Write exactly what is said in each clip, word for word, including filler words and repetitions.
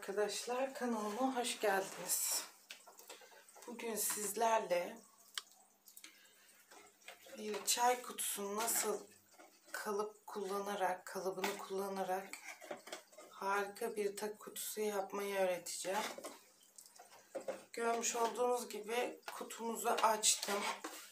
arkadaşlar, kanalıma hoş geldiniz. Bugün sizlerle bir çay kutusunu nasıl kalıp kullanarak, kalıbını kullanarak harika bir takı kutusu yapmayı öğreteceğim. Görmüş olduğunuz gibi kutumuzu açtım.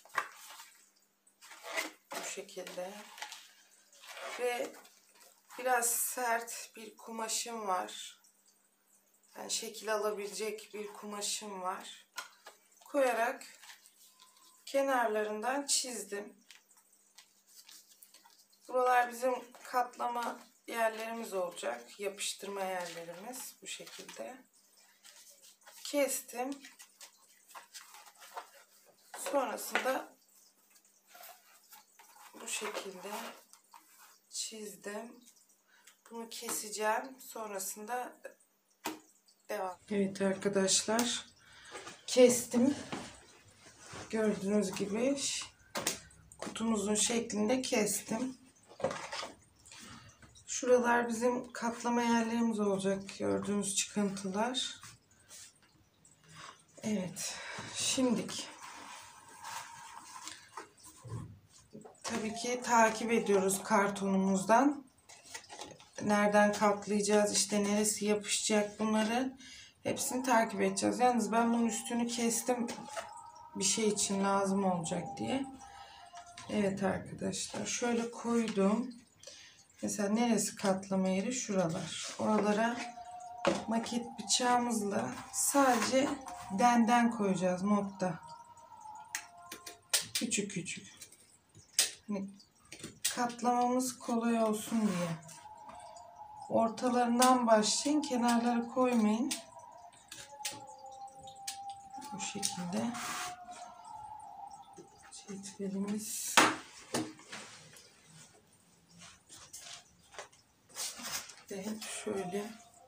Bu şekilde. Ve biraz sert bir kumaşım var. Yani şekil alabilecek bir kumaşım var. Koyarak kenarlarından çizdim. Buralar bizim katlama yerlerimiz olacak. Yapıştırma yerlerimiz bu şekilde. Kestim. Sonrasında bu şekilde çizdim. Bunu keseceğim. Sonrasında devam. Evet arkadaşlar, kestim. Gördüğünüz gibi kutumuzun şeklinde kestim. Şuralar bizim katlama yerlerimiz olacak. Gördüğünüz çıkıntılar. Evet. Şimdilik tabii ki takip ediyoruz kartonumuzdan. Nereden katlayacağız, işte neresi yapışacak, bunları hepsini takip edeceğiz. Yalnız ben bunun üstünü kestim, bir şey için lazım olacak diye. Evet arkadaşlar, şöyle koydum. Mesela neresi katlama yeri? Şuralar. Oralara maket bıçağımızla sadece denden koyacağız, nokta. Küçük küçük. Hani katlamamız kolay olsun diye. Ortalarından başlayın, kenarları koymayın. Bu şekilde cetvelimiz de şöyle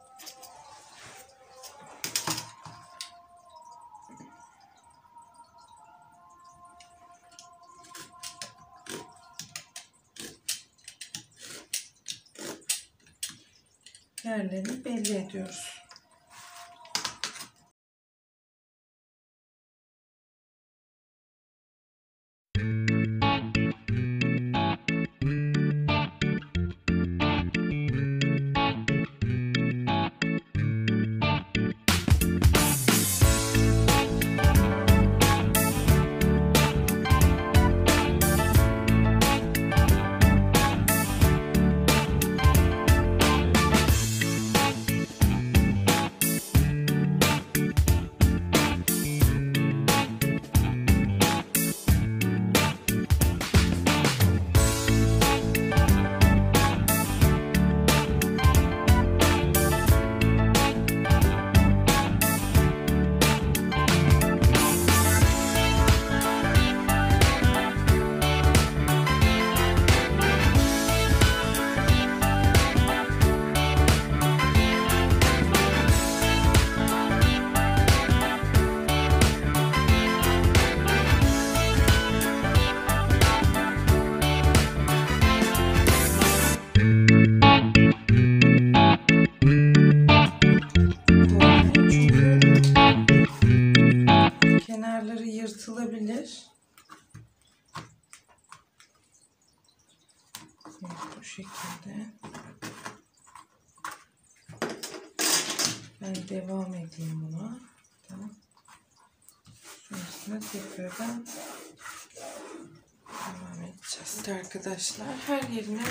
yerlerini belli ediyoruz. Kenarları yırtılabilir. Evet, bu şekilde. Ben devam edeyim buna. Tamam. Sonrasında tekrardan devam edeceğiz. Evet arkadaşlar, her yerine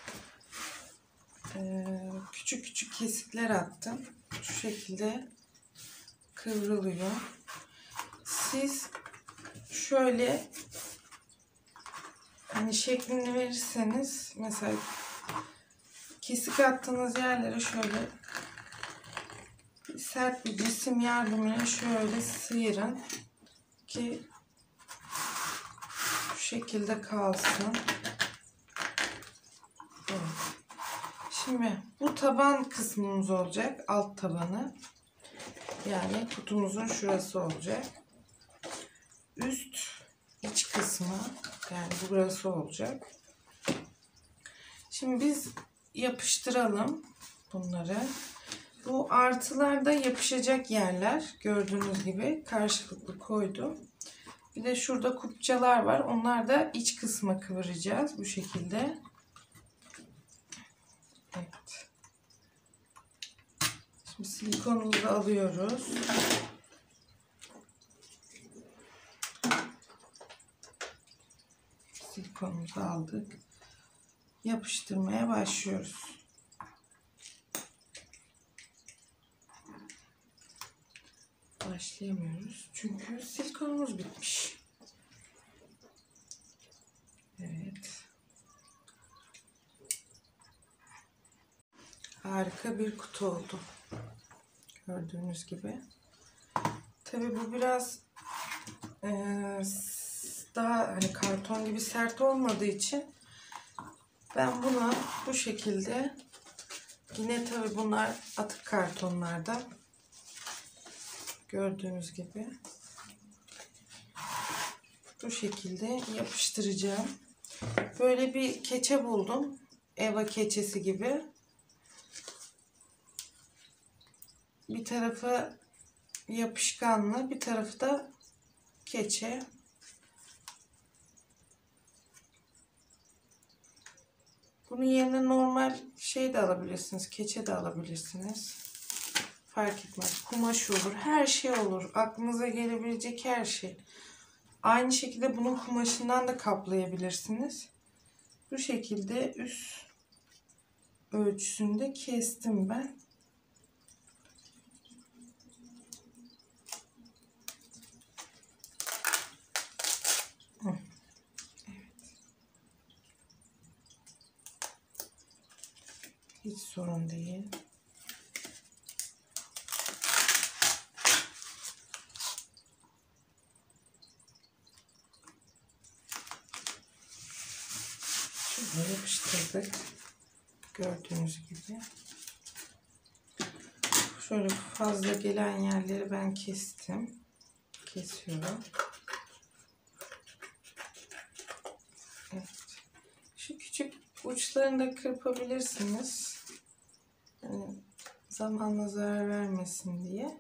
e, küçük küçük kesikler attım. Şu şekilde kıvrılıyor. Siz şöyle hani şeklini verirseniz, mesela kesik attığınız yerlere şöyle sert bir cisim yardımıyla şöyle sıyırın ki şu şekilde kalsın. Evet. Şimdi bu taban kısmımız olacak, alt tabanı. Yani kutumuzun şurası olacak. Üst iç kısmı, yani burası olacak. Şimdi biz yapıştıralım bunları. Bu artılarda yapışacak yerler gördüğünüz gibi karşılıklı koydum. Bir de şurada kupçalar var. Onlar da iç kısma kıvıracağız bu şekilde. Evet. Şimdi silikonumuzu alıyoruz. Silikonumuzu aldık. Yapıştırmaya başlıyoruz. Başlayamıyoruz. Çünkü silikonumuz bitmiş. Evet. Harika bir kutu oldu. Gördüğünüz gibi. Tabii bu biraz e, daha hani karton gibi sert olmadığı için ben buna bu şekilde, yine tabii bunlar atık kartonlarda gördüğünüz gibi bu şekilde yapıştıracağım. Böyle bir keçe buldum. Eva keçesi gibi. Bir tarafı yapışkanlı, bir tarafı da keçe. Bunun yerine normal şey de alabilirsiniz. Keçe de alabilirsiniz. Fark etmez. Kumaş olur. Her şey olur. Aklınıza gelebilecek her şey. Aynı şekilde bunun kumaşından da kaplayabilirsiniz. Bu şekilde üst ölçüsünde kestim ben. Evet. Hiç sorun değil. Şöyle yapıştırdık. Gördüğünüz gibi. Şöyle fazla gelen yerleri ben kestim. Kesiyorum. Evet. Şu küçük uçlarını da kırpabilirsiniz. Yani zamanla zarar vermesin diye.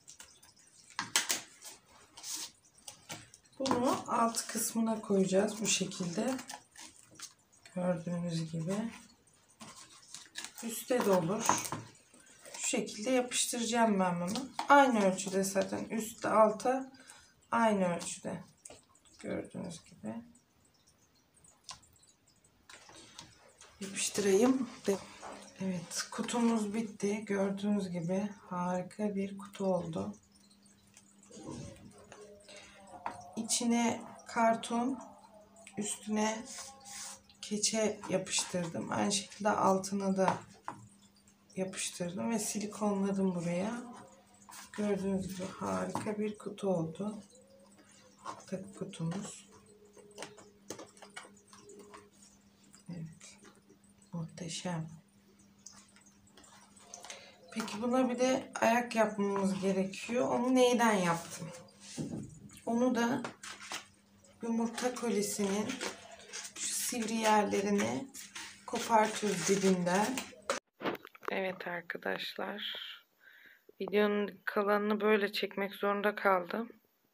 Bunu alt kısmına koyacağız bu şekilde. Gördüğünüz gibi. Üstte de olur. Şu şekilde yapıştıracağım ben bunu. Aynı ölçüde zaten. Üstte alta aynı ölçüde. Gördüğünüz gibi. Yapıştırayım. Evet, kutumuz bitti. Gördüğünüz gibi harika bir kutu oldu. İçine karton, üstüne keçe yapıştırdım. Aynı şekilde altına da yapıştırdım ve silikonladım buraya. Gördüğünüz gibi harika bir kutu oldu. Takı kutumuz. Evet. Muhteşem. Peki buna bir de ayak yapmamız gerekiyor. Onu neyden yaptım? Onu da yumurta kolisinin şu sivri yerlerini kopartıyoruz dibinden. Evet arkadaşlar. Videonun kalanını böyle çekmek zorunda kaldım.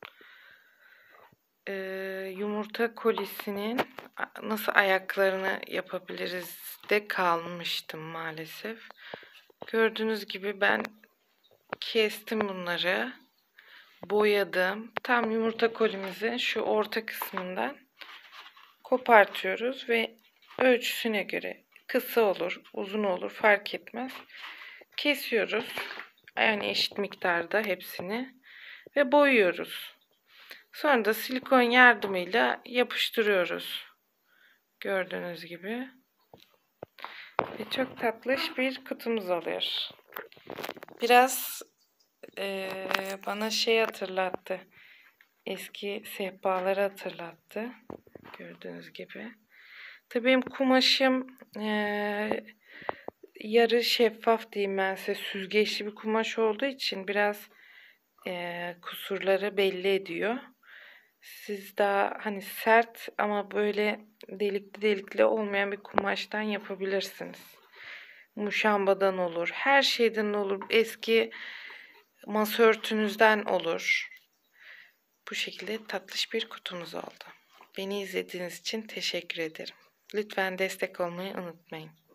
Ee, yumurta kolisinin nasıl ayaklarını yapabiliriz de kalmıştım maalesef. Gördüğünüz gibi ben kestim bunları. Boyadım. Tam yumurta kolimizin şu orta kısmından kopartıyoruz ve ölçüsüne göre kısa olur, uzun olur fark etmez. Kesiyoruz. Yani eşit miktarda hepsini ve boyuyoruz. Sonra da silikon yardımıyla yapıştırıyoruz. Gördüğünüz gibi. Ve çok tatlış bir kutumuz oluyor. Biraz e, bana şey hatırlattı. Eski sehpaları hatırlattı. Gördüğünüz gibi. Tabii benim kumaşım e, yarı şeffaf diyeyim ben size. Süzgeçli bir kumaş olduğu için biraz e, kusurları belli ediyor. Siz daha hani sert ama böyle delikli delikli olmayan bir kumaştan yapabilirsiniz. muşambadan olur. Her şeyden olur. Eski masa örtünüzden olur. Bu şekilde tatlış bir kutumuz oldu. Beni izlediğiniz için teşekkür ederim. Lütfen destek olmayı unutmayın.